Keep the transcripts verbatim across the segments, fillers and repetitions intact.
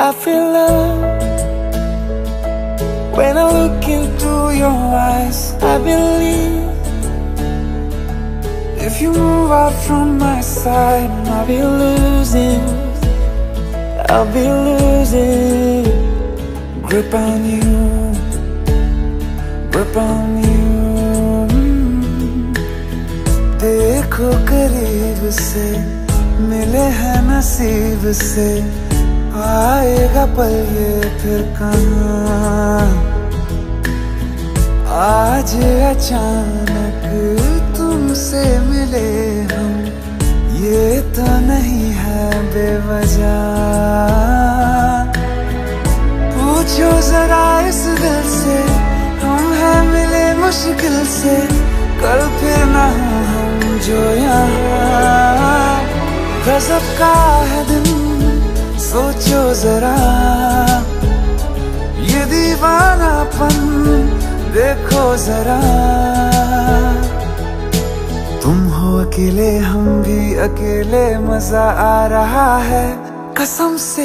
I feel love when I look into your eyes. I believe if you move out from my side, I'll be losing, I'll be losing grip on you, grip on you. देखो करीब से मिले हैं नसीब से, आएगा पल ये फिर कहाँ। आज अचानक तुमसे मिले हम, ये तो नहीं है बेवजह। पूछो जरा इस दिल से, हम हैं मिले मुश्किल से, कल फिर ना हो हम जो यहाँ। गजब का है दिन सोचो जरा, ये दीवानापन देखो जरा। तुम हो अकेले हम भी अकेले, मजा आ रहा है कसम से,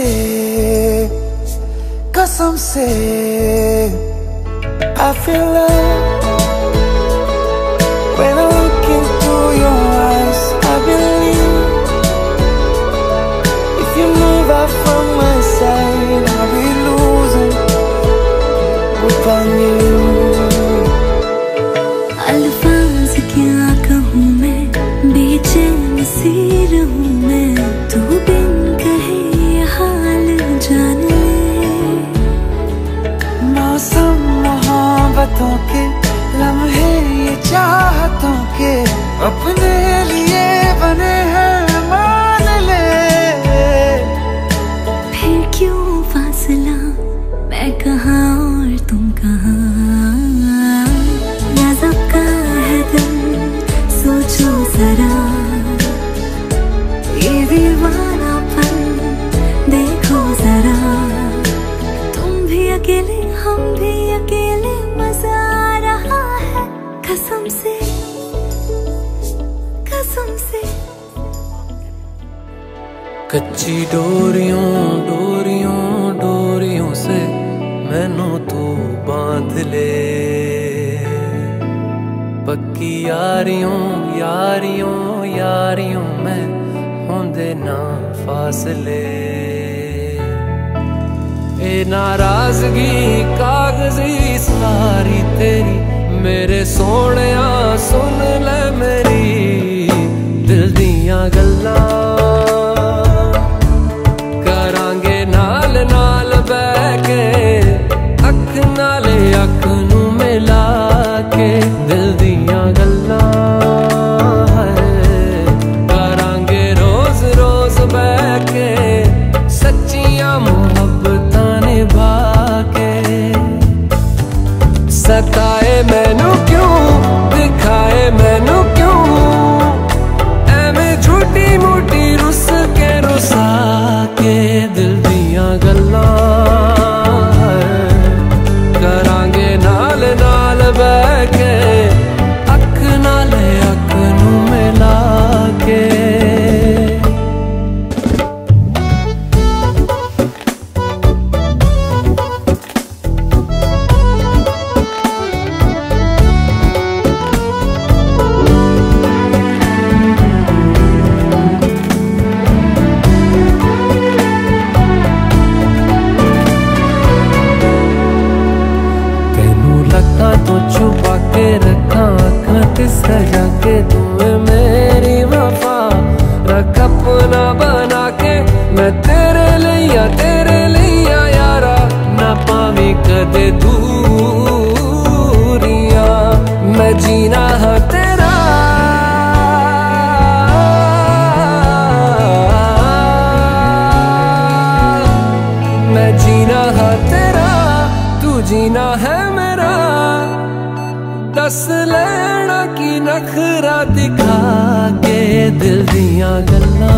कसम से। I feel love when I look into your eyes. I believe if you move out from my side, I'll be losing grip on you. अल्फाज क्या कहूँ मैं, बेचैन सी रहूँ मैं, तू बिन कहे ये हाल जान ले। मौसम मोहब्बतों के लम्हे ये चाहतों के, अपने लिए बने हैं मान ले। फिर क्यों फासला, मैं कहाँ और तुम कहाँ। गजब का है दिल सोचो जरा, ये दीवानापन देखो जरा। तुम भी अकेले हम भी अकेले, मजा आ रहा है कसम से, कसम से। कच्ची डोरियों डोरियों डोरियों से मैनू तू बांध ले, पक्की यारियों यारियों यारियों में होंदे ना फासले। ए नाराजगी कागजी सारी तेरी, मेरे सोहणिया सुन ले मेरी दिल दियां गल्लां। करांगे नाल नाल बैठ के, अख नाले अख नू मिला के, दिल दियां गल्लां करांगे रोज रोज बैठ के, सच्चियां मुहब्बतां निभा के। सताए मैनू क्यों, दिखाए मैनू क्यों, एवें झूठी मूठी रुस के रुसा के, दिल दियां गल्लां करांगे नाल नाल बैठ के, अख नाल अख नू मिला के। तो छुपा के रखा अखा ते सजा के, तुम्हें मेरी वफा रख अपना बना के। मैं तेरे लिया तेरे लिया यारा, ना पावी कदे दूरियां। मैं जीना है तेरा, मैं जीना है तेरा, तू जीना है मेरा। दस लेना की नखरा दिखा के, दिल दियां गल्लां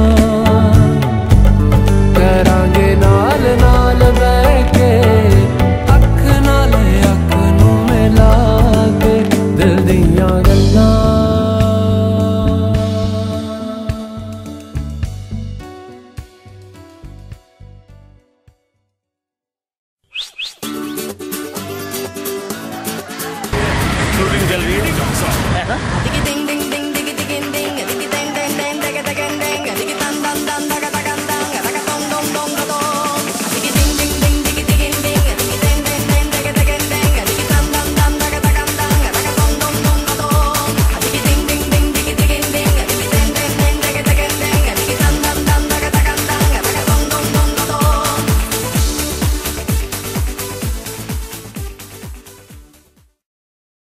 करांगे नाल नाल बैठ के, अख नाल अख नू मिला के, दिल दियां गल्लां। जल रही है।